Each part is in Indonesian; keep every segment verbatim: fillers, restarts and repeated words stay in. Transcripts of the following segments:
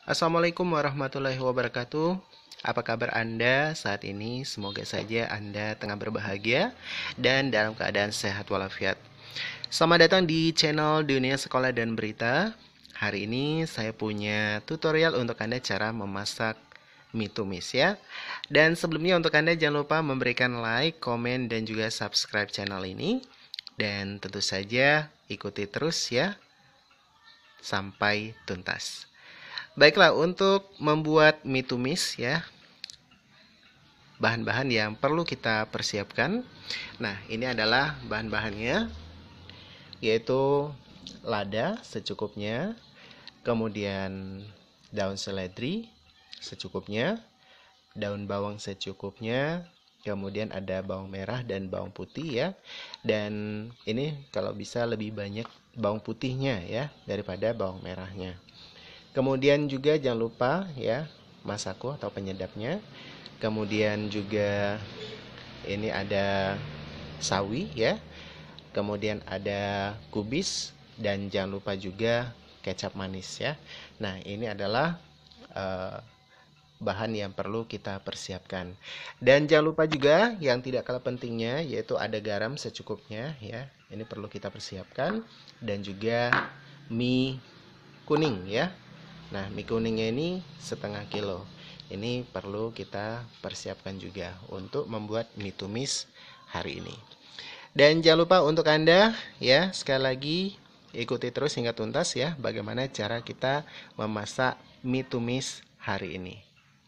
Assalamualaikum warahmatullahi wabarakatuh. Apa kabar Anda saat ini? Semoga saja Anda tengah berbahagia dan dalam keadaan sehat walafiat. Selamat datang di channel Dunia Sekolah dan Berita. Hari ini saya punya tutorial untuk Anda cara memasak mie tumis ya. Dan sebelumnya untuk Anda jangan lupa memberikan like, komen, dan juga subscribe channel ini. Dan tentu saja ikuti terus ya sampai tuntas. Baiklah, untuk membuat mie tumis ya, bahan-bahan yang perlu kita persiapkan. Nah, ini adalah bahan-bahannya, yaitu lada secukupnya, kemudian daun seledri secukupnya, daun bawang secukupnya, kemudian ada bawang merah dan bawang putih ya. Dan ini kalau bisa lebih banyak bawang putihnya ya daripada bawang merahnya. Kemudian juga jangan lupa ya masako atau penyedapnya. Kemudian juga ini ada sawi ya. Kemudian ada kubis dan jangan lupa juga kecap manis ya. Nah, ini adalah uh, bahan yang perlu kita persiapkan. Dan jangan lupa juga yang tidak kalah pentingnya yaitu ada garam secukupnya ya. Ini perlu kita persiapkan, dan juga mie kuning ya. Nah, mie kuningnya ini setengah kilo. Ini perlu kita persiapkan juga untuk membuat mie tumis hari ini. Dan jangan lupa untuk Anda ya, sekali lagi ikuti terus hingga tuntas ya bagaimana cara kita memasak mie tumis hari ini.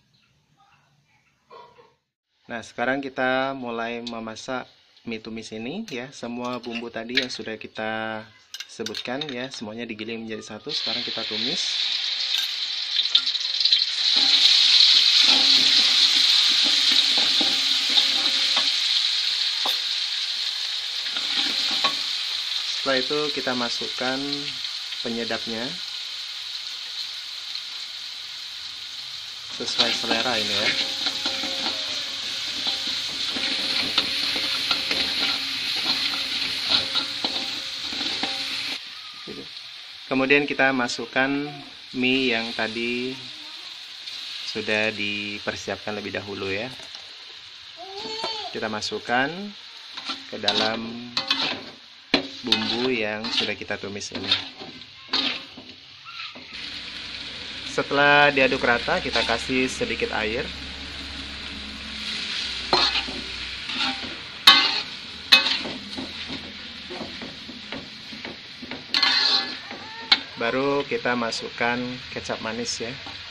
Nah, sekarang kita mulai memasak mie tumis ini ya. Semua bumbu tadi yang sudah kita sebutkan ya, semuanya digiling menjadi satu. Sekarang kita tumis. Setelah itu kita masukkan penyedapnya sesuai selera ini ya. Kemudian kita masukkan mie yang tadi sudah dipersiapkan lebih dahulu ya. Kita masukkan ke dalam bumbu yang sudah kita tumis ini. Setelah diaduk rata, kita kasih sedikit air. Baru kita masukkan kecap manis ya.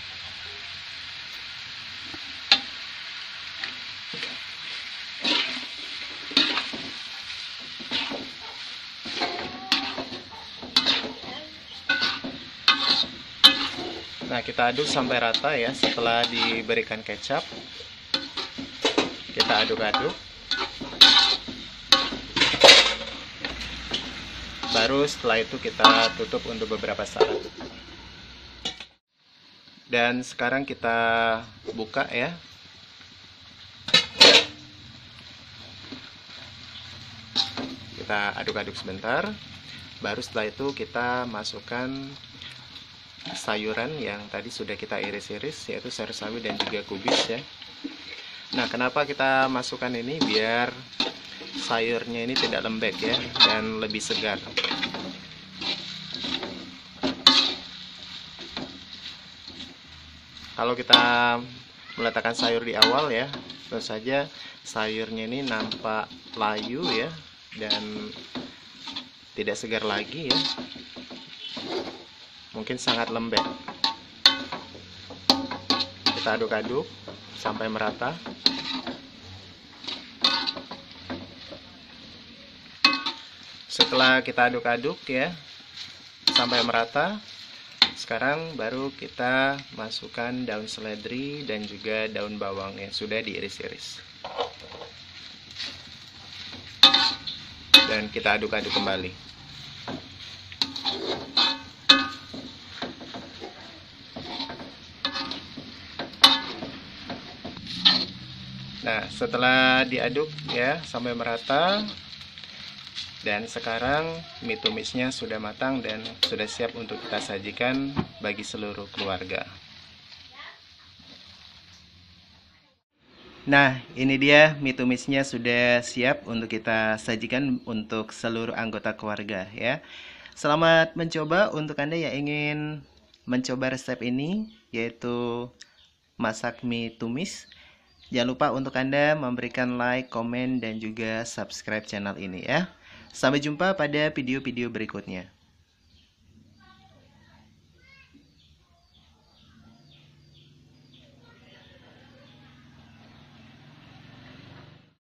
Nah, kita aduk sampai rata ya. Setelah diberikan kecap, kita aduk-aduk. Baru setelah itu kita tutup untuk beberapa saat. Dan sekarang kita buka ya. Kita aduk-aduk sebentar. Baru setelah itu kita masukkan sayuran yang tadi sudah kita iris-iris, yaitu sayur sawi dan juga kubis ya. Nah, kenapa kita masukkan ini? Biar sayurnya ini tidak lembek ya, dan lebih segar. Kalau kita meletakkan sayur di awal ya, tentu saja sayurnya ini nampak layu ya, dan tidak segar lagi ya. Mungkin sangat lembek. Kita aduk-aduk sampai merata. Setelah kita aduk-aduk ya sampai merata, sekarang baru kita masukkan daun seledri dan juga daun bawang yang sudah diiris-iris. Dan kita aduk-aduk kembali. Nah, setelah diaduk ya sampai merata, dan sekarang mie tumisnya sudah matang dan sudah siap untuk kita sajikan bagi seluruh keluarga. Nah, ini dia mie tumisnya sudah siap untuk kita sajikan untuk seluruh anggota keluarga ya. Selamat mencoba untuk Anda yang ingin mencoba resep ini, yaitu masak mie tumis. Jangan lupa untuk Anda memberikan like, komen, dan juga subscribe channel ini ya. Sampai jumpa pada video-video berikutnya.